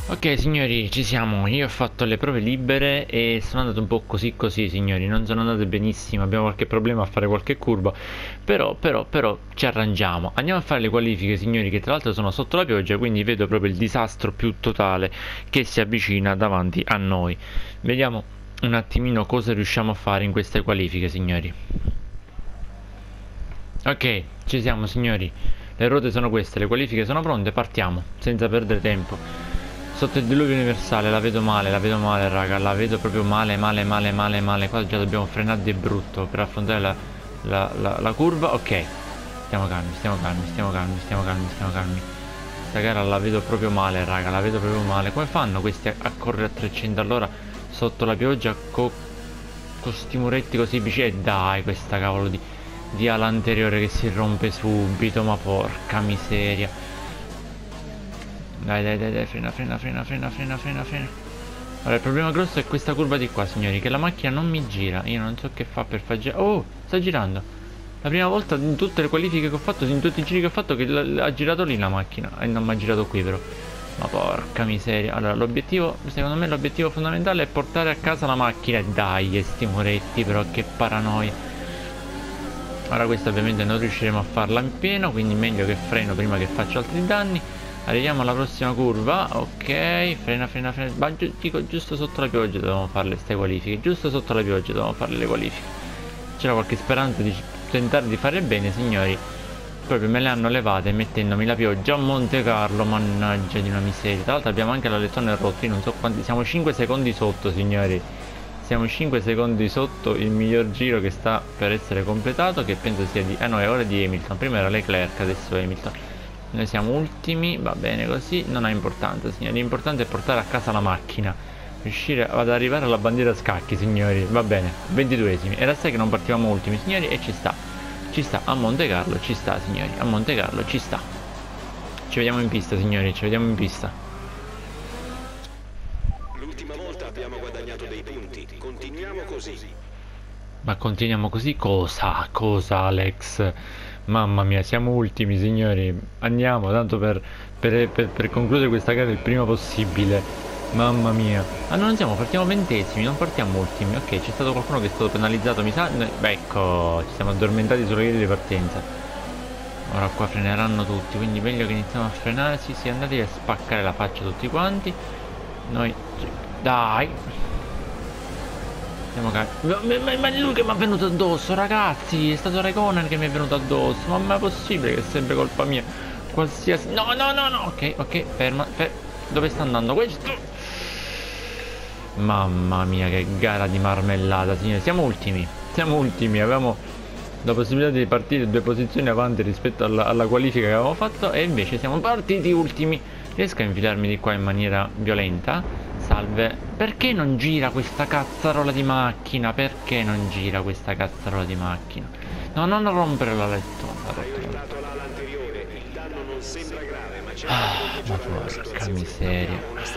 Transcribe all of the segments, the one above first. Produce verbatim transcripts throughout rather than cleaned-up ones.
Ok signori, ci siamo. Io ho fatto le prove libere e sono andato un po' così così signori. Non sono andate benissimo, abbiamo qualche problema a fare qualche curva. Però, però, però ci arrangiamo. Andiamo a fare le qualifiche signori, che tra l'altro sono sotto la pioggia, quindi vedo proprio il disastro più totale che si avvicina davanti a noi. Vediamo un attimino cosa riusciamo a fare in queste qualifiche signori. Ok, ci siamo signori. Le ruote sono queste, le qualifiche sono pronte, partiamo senza perdere tempo. Sotto il diluvio universale la vedo male, la vedo male raga, la vedo proprio male, male, male, male, male. Qua già dobbiamo frenare di brutto per affrontare la, la, la, la curva. Ok, stiamo calmi, stiamo calmi, stiamo calmi, stiamo calmi, stiamo calmi. Questa gara la vedo proprio male raga, la vedo proprio male. Come fanno questi a, a correre a trecento all'ora sotto la pioggia con sti muretti così vicini? E dai, questa cavolo di, di ala anteriore che si rompe subito, ma porca miseria. Dai, dai, dai, dai, frena, frena, frena, frena, frena, frena, frena. Allora, il problema grosso è questa curva di qua, signori, che la macchina non mi gira. Io non so che fa per far girare. Oh, sta girando. La prima volta in tutte le qualifiche che ho fatto, in tutti i giri che ho fatto, che ha girato lì la macchina. E non mi ha girato qui, però. Ma porca miseria. Allora, l'obiettivo, secondo me, l'obiettivo fondamentale è portare a casa la macchina. E dai, sti muretti, però, che paranoia. Ora questa ovviamente non riusciremo a farla in pieno, quindi meglio che freno prima che faccio altri danni. Arriviamo alla prossima curva. Ok, frena, frena, frena. Ma gi dico, giusto sotto la pioggia dovevamo fare queste qualifiche. Giusto sotto la pioggia dovevamo fare le qualifiche. C'era qualche speranza di tentare di fare bene, signori. Proprio me le hanno levate mettendomi la pioggia a Monte Carlo. Mannaggia di una miseria. Tra l'altro abbiamo anche la lettone rotta. Io non so quanti. Siamo cinque secondi sotto, signori. Siamo cinque secondi sotto il miglior giro che sta per essere completato, che penso sia di... Eh no, è ora di Hamilton. Prima era Leclerc, adesso è Hamilton. Noi siamo ultimi, va bene così, non ha importanza signori, l'importante è portare a casa la macchina. Riuscire ad arrivare alla bandiera a scacchi signori, va bene, ventiduesimi. Era sai che non partivamo ultimi signori e ci sta. Ci sta, a Monte Carlo ci sta signori, a Monte Carlo ci sta. Ci vediamo in pista signori, ci vediamo in pista. L'ultima volta abbiamo guadagnato dei punti, continuiamo così. Ma continuiamo così? Cosa? Cosa Alex? Mamma mia, siamo ultimi signori. Andiamo, tanto per, per, per, per concludere questa gara il prima possibile. Mamma mia. Ah no, non siamo, partiamo ventesimi, non partiamo ultimi. Ok, c'è stato qualcuno che è stato penalizzato, mi sa. Beh, ecco, ci siamo addormentati sulla via di partenza. Ora qua freneranno tutti, quindi meglio che iniziamo a frenare. Sì, sì, andate a spaccare la faccia tutti quanti. Noi... Dai. Ma, ma, ma è lui che mi è venuto addosso, ragazzi. È stato Raikkonen che mi è venuto addosso. Ma non è possibile che è sempre colpa mia. Qualsiasi... No, no, no, no. Ok, ok, ferma, fer... Dove sta andando questo? Mamma mia, che gara di marmellata, signori. Siamo ultimi. Siamo ultimi. Avevamo la possibilità di partire due posizioni avanti rispetto alla, alla qualifica che avevamo fatto. E invece siamo partiti ultimi. Riesco a infilarmi di qua in maniera violenta? Salve. Perché non gira questa cazzarola di macchina? Perché non gira questa cazzarola di macchina? No, non rompere la lettona. Ah, ma porca miseria.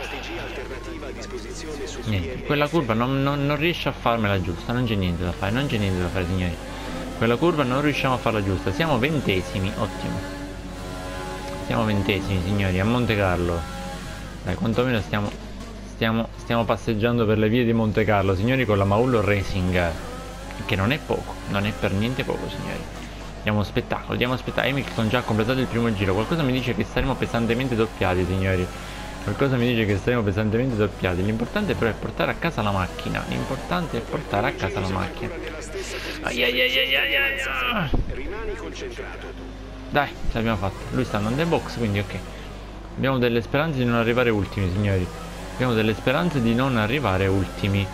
Niente, quella curva non, non, non riesce a farmela giusta. Non c'è niente da fare, non c'è niente da fare signori. Quella curva non riusciamo a farla giusta. Siamo ventesimi, ottimo. Siamo ventesimi signori, a Monte Carlo. Dai, quantomeno stiamo... Stiamo, stiamo passeggiando per le vie di Monte Carlo, signori, con la Maullo Racing, che non è poco, non è per niente poco, signori. Diamo spettacolo, diamo spettacolo. Hamilton già ha completato il primo giro. Qualcosa mi dice che saremo pesantemente doppiati, signori. Qualcosa mi dice che saremo pesantemente doppiati. L'importante però è portare a casa la macchina. L'importante è portare a casa la macchina. Ai ai ai ai ai ai. Rimani concentrato. Dai, ce l'abbiamo fatta. Lui sta andando in box, quindi ok. Abbiamo delle speranze di non arrivare ultimi, signori. Abbiamo delle speranze di non arrivare ultimi.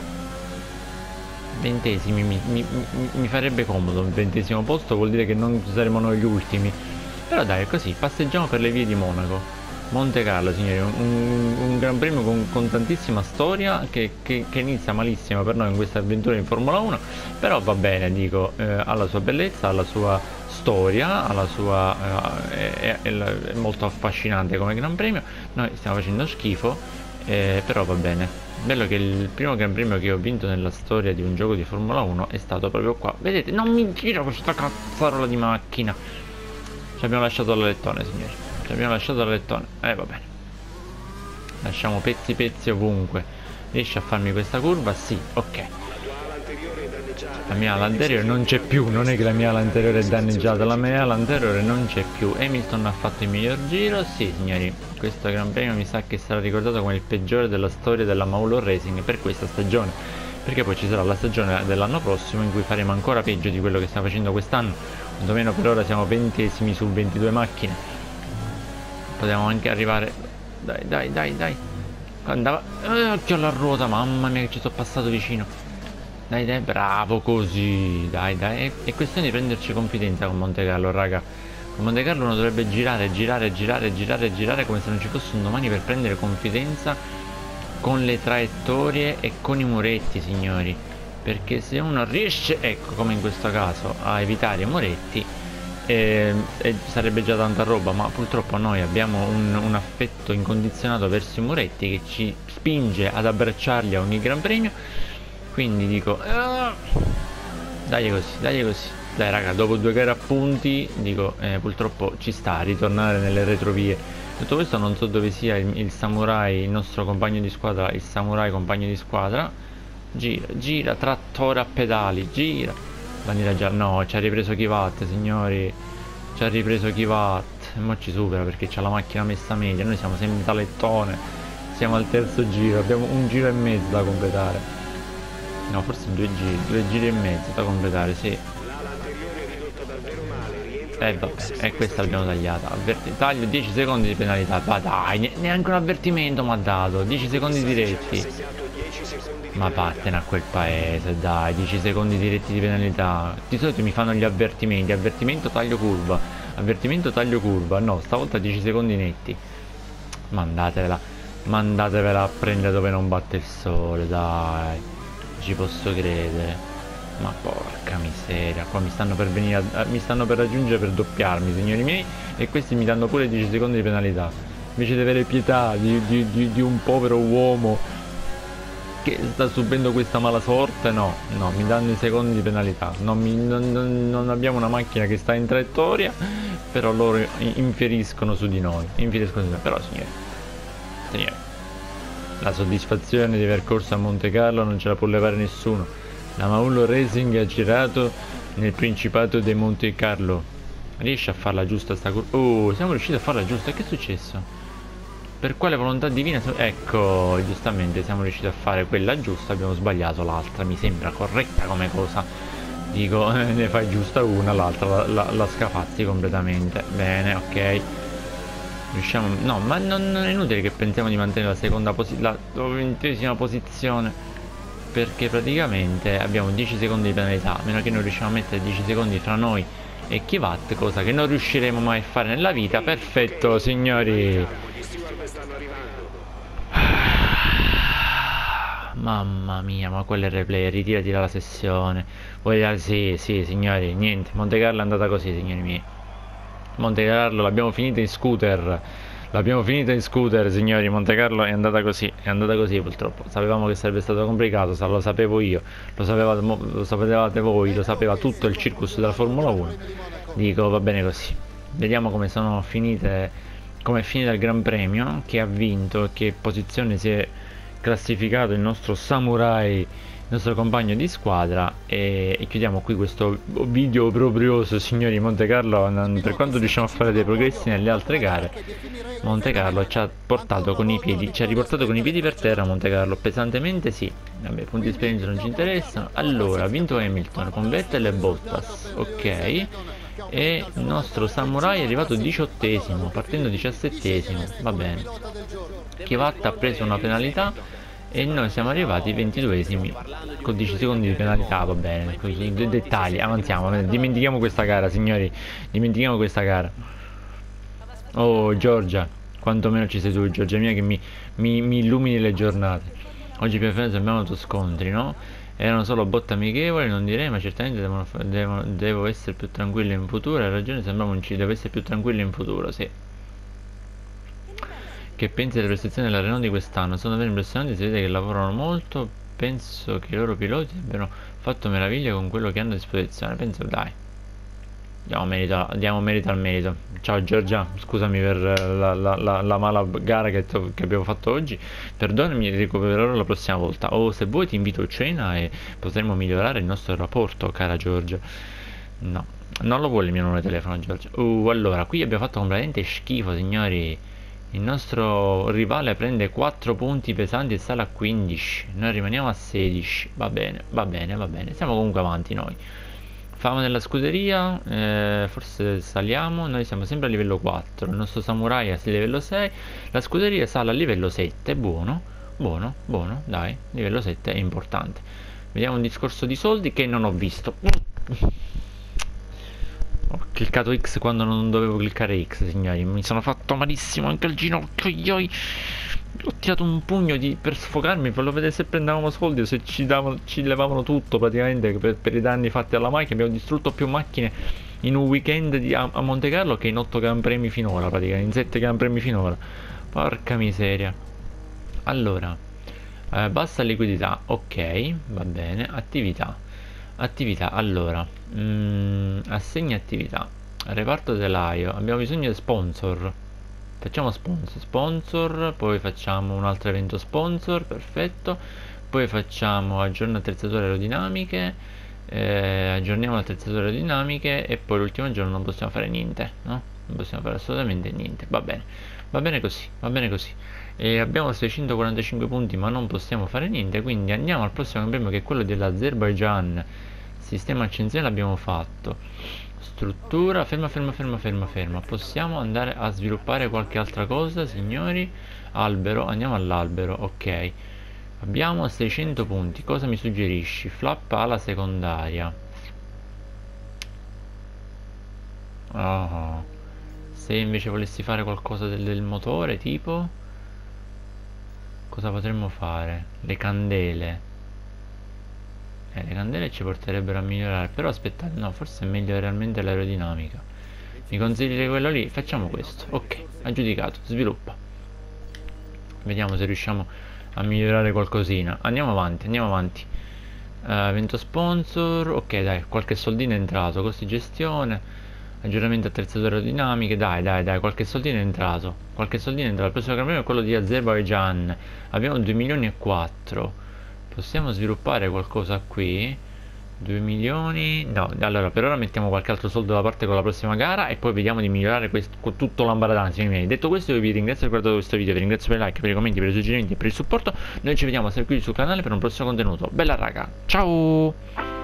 Ventesimi mi, mi, mi, mi farebbe comodo. Il ventesimo posto vuol dire che non saremo noi gli ultimi. Però dai, è così, passeggiamo per le vie di Monaco. Monte Carlo, signori, un, un, un gran premio con, con tantissima storia che, che, che inizia malissimo per noi in questa avventura in Formula uno. Però va bene, dico, eh, ha la sua bellezza, ha la sua storia, ha la sua, eh, è, è, è molto affascinante come gran premio. Noi stiamo facendo schifo. Eh, però va bene. Bello che il primo gran premio che ho vinto nella storia di un gioco di Formula uno è stato proprio qua. Vedete, non mi gira questa cazzarola di macchina. Ci abbiamo lasciato la lettone, signori. Ci abbiamo lasciato la lettone. Eh, va bene. lasciamo pezzi pezzi ovunque. Riesci a farmi questa curva? Sì, ok. La mia ala anteriore non c'è più, non è che la mia ala anteriore è danneggiata, la mia ala anteriore non c'è più. Hamilton ha fatto il miglior giro, sì signori, questo Gran Premio mi sa che sarà ricordato come il peggiore della storia della Maulon Racing per questa stagione, perché poi ci sarà la stagione dell'anno prossimo in cui faremo ancora peggio di quello che stiamo facendo quest'anno, quantomeno per ora siamo ventesimi su ventidue macchine, potevamo anche arrivare, dai dai dai dai, andava, eh, occhio alla ruota, mamma mia che ci sono passato vicino. Dai dai, bravo così, dai dai, è, è questione di prenderci confidenza con Monte Carlo, raga. Con Monte Carlo uno dovrebbe girare, girare, girare, girare, girare come se non ci fosse un domani per prendere confidenza con le traiettorie e con i muretti, signori. Perché se uno riesce, ecco, come in questo caso, a evitare i muretti, eh, eh, sarebbe già tanta roba, ma purtroppo noi abbiamo un, un affetto incondizionato verso i muretti che ci spinge ad abbracciarli a ogni Gran Premio. Quindi dico, ah, dai così, dai così. Dai raga, dopo due gare a punti, dico, eh, purtroppo ci sta a ritornare nelle retrovie. Tutto questo non so dove sia il, il samurai, il nostro compagno di squadra, il samurai compagno di squadra. Gira, gira, trattore a pedali, gira. Bandiera gialla, no, ci ha ripreso Kivat, signori. Ci ha ripreso Kivat. E mo ci supera perché c'ha la macchina messa media. Noi siamo sempre in talettone. Siamo al terzo giro, abbiamo un giro e mezzo da completare. No, forse due giri, due giri e mezzo da completare, sì. Eh vabbè, e questa l'abbiamo tagliata. Avverti taglio dieci secondi di penalità. Ma dai, neanche un avvertimento mi ha dato. dieci secondi diretti. Ma vattene a quel paese, dai, dieci secondi diretti di penalità. Di solito mi fanno gli avvertimenti. Avvertimento taglio curva. Avvertimento taglio curva. No, stavolta dieci secondi netti. Mandatevela. Mandatevela a prendere dove non batte il sole, dai. Ci posso credere, ma porca miseria, qua mi stanno per venire a, mi stanno per raggiungere per doppiarmi, signori miei, e questi mi danno pure dieci secondi di penalità, invece di avere pietà di, di, di, di un povero uomo che sta subendo questa mala sorte. No, no, mi danno i secondi di penalità, non, mi, non, non, non abbiamo una macchina che sta in traiettoria, però loro infieriscono su di noi, infieriscono su di noi, però signori, signori, la soddisfazione di aver corso a Monte Carlo non ce la può levare nessuno. La Maulon Racing ha girato nel Principato di Monte Carlo. Riesce a farla giusta sta curva? Oh, siamo riusciti a farla giusta. Che è successo? Per quale volontà divina? Ecco, giustamente siamo riusciti a fare quella giusta. Abbiamo sbagliato l'altra. Mi sembra corretta come cosa. Dico, ne fai giusta una, l'altra la, la, la scafazzi completamente. Bene, ok. Riusciamo, no, ma non, non è inutile che pensiamo di mantenere la seconda posizione, la ventesima posizione, perché praticamente abbiamo dieci secondi di penalità, a meno che non riusciamo a mettere dieci secondi fra noi e Kivat, cosa che non riusciremo mai a fare nella vita. Perfetto, signori. Mamma mia, ma quello è il replay, ritirati dalla sessione. Voglio, sì, sì, signori, niente, Monte Carlo è andata così, signori miei. Monte Carlo l'abbiamo finita in scooter. L'abbiamo finita in scooter, signori. Monte Carlo è andata così. È andata così purtroppo. Sapevamo che sarebbe stato complicato, lo sapevo io, lo sapevate, lo sapevate voi, lo sapeva tutto il circus della Formula uno. Dico, va bene così. Vediamo come sono finite, come è finita il Gran Premio, chi ha vinto, che posizione si è classificato il nostro samurai, il nostro compagno di squadra, e, e chiudiamo qui questo video probrioso, signori. Monte Carlo, non, per quanto riusciamo a fare dei progressi nelle altre gare, Monte Carlo ci ha portato con i piedi, ci ha riportato con i piedi per terra. Monte Carlo pesantemente, sì. Vabbè, punti di esperienza non ci interessano. Allora, ha vinto Hamilton con Vettel e Bottas, ok, e il nostro samurai è arrivato diciottesimo, partendo diciassettesimo, va bene. Kivat ha preso una penalità e noi siamo arrivati ventiduesimi con dieci secondi di penalità, va bene, così, dei dettagli, avanziamo, dimentichiamo questa gara, signori, dimentichiamo questa gara. Oh Giorgia, quantomeno ci sei tu, Giorgia mia, che mi, mi, mi illumini le giornate. Oggi per esempio abbiamo autoscontri, no? Erano solo botte amichevoli, non direi, ma certamente devono, devono, devo essere più tranquillo in futuro. Hai ragione, sembrava un C, devo essere più tranquillo in futuro, sì. Che pensi delle prestazioni della Renault di quest'anno? Sono davvero impressionanti, si vede che lavorano molto. Penso che i loro piloti abbiano fatto meraviglia con quello che hanno a disposizione. Penso, dai, Diamo merito, diamo merito al merito. Ciao Giorgia, scusami per la, la, la, la mala gara che, to- che abbiamo fatto oggi. Perdonami, recupererò la prossima volta. O se vuoi ti invito a cena e potremo migliorare il nostro rapporto, cara Giorgia. No, non lo vuole il mio numero di telefono, Giorgia. Uh, allora, qui abbiamo fatto completamente schifo, signori. Il nostro rivale prende quattro punti pesanti e sale a quindici. Noi rimaniamo a sedici. Va bene, va bene, va bene. Siamo comunque avanti noi. Fama della scuderia, eh, forse saliamo, noi siamo sempre a livello quattro, il nostro samurai è a livello sei, la scuderia sale a livello sette, buono, buono, buono, dai, livello sette è importante. Vediamo un discorso di soldi che non ho visto. Ho cliccato X quando non dovevo cliccare X, signori, mi sono fatto malissimo anche al ginocchio, ioi. Ho tirato un pugno di, per sfogarmi, volevo vedere se prendevamo soldi o se ci, davano, ci levavano tutto praticamente per, per i danni fatti alla macchina. Abbiamo distrutto più macchine in un weekend di, a, a Monte Carlo che in otto Gran Premi finora, praticamente, in sette Gran Premi finora. Porca miseria. Allora, eh, bassa liquidità, ok, va bene. Attività, attività, allora, mm, assegni attività. Reparto telaio, abbiamo bisogno di sponsor. Facciamo sponsor, sponsor, poi facciamo un altro evento sponsor, perfetto. Poi facciamo aggiorna attrezzature aerodinamiche, eh, aggiorniamo le attrezzature aerodinamiche e poi l'ultimo giorno non possiamo fare niente, no? Non possiamo fare assolutamente niente, va bene, va bene così, va bene così. E abbiamo seicentoquarantacinque punti ma non possiamo fare niente, quindi andiamo al prossimo Gran Premio che è quello dell'Azerbaijan. Sistema accensione l'abbiamo fatto. Struttura, ferma, ferma, ferma, ferma, ferma. Possiamo andare a sviluppare qualche altra cosa, signori? Albero, andiamo all'albero, ok. Abbiamo seicento punti, cosa mi suggerisci? Flap ala secondaria. Oh. Se invece volessi fare qualcosa del, del motore, tipo... Cosa potremmo fare? Le candele. Eh, le candele ci porterebbero a migliorare. Però aspettate, no, forse è meglio realmente l'aerodinamica. Mi consigli quello lì? Facciamo questo. Ok, aggiudicato, sviluppa. Vediamo se riusciamo a migliorare qualcosina. Andiamo avanti, andiamo avanti. uh, Evento sponsor. Ok, dai, qualche soldino è entrato. Costi gestione, aggiornamento attrezzature aerodinamiche. Dai, dai, dai, qualche soldino è entrato. Qualche soldino è entrato. Il prossimo Gran Premio è quello di Azerbaijan. Abbiamo due milioni e quattro. Possiamo sviluppare qualcosa qui? due milioni. No, allora per ora mettiamo qualche altro soldo da parte con la prossima gara e poi vediamo di migliorare questo, con tutto l'ambaradanza. Detto questo, io vi ringrazio per aver guardato questo video, vi ringrazio per i like, per i commenti, per i suggerimenti e per il supporto. Noi ci vediamo sempre qui sul canale per un prossimo contenuto. Bella raga, ciao!